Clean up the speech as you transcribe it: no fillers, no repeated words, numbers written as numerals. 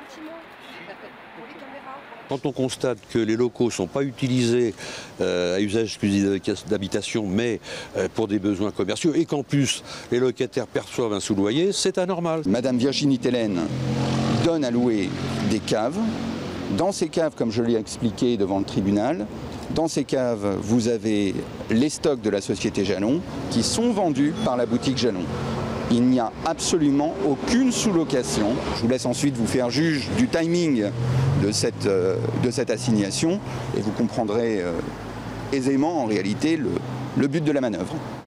bâtiment, pour les caméras. Quand on constate que les locaux ne sont pas utilisés à usage exclusif d'habitation, mais pour des besoins commerciaux, et qu'en plus les locataires perçoivent un sous-loyer, c'est anormal. Madame Virginie Tellen donne à louer des caves. Dans ces caves, comme je l'ai expliqué devant le tribunal, dans ces caves, vous avez les stocks de la société Jalon qui sont vendus par la boutique Jalon. Il n'y a absolument aucune sous-location. Je vous laisse ensuite vous faire juge du timing de cette assignation et vous comprendrez aisément en réalité le but de la manœuvre.